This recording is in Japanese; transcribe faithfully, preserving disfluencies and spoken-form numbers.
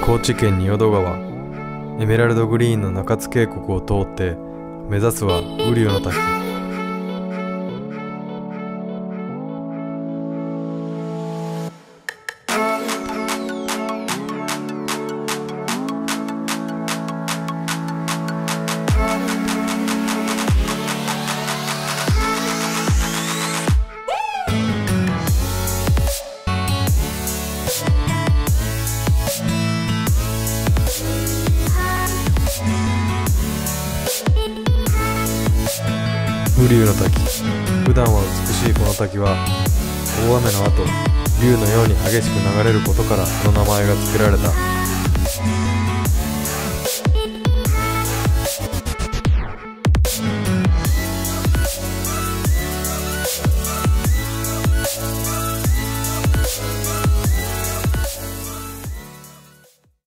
高知県仁淀川、エメラルドグリーンの中津渓谷を通って目指すは雨竜の滝。雨竜の滝。普段は美しいこの滝は大雨の後、竜のように激しく流れることからその名前が付けられた。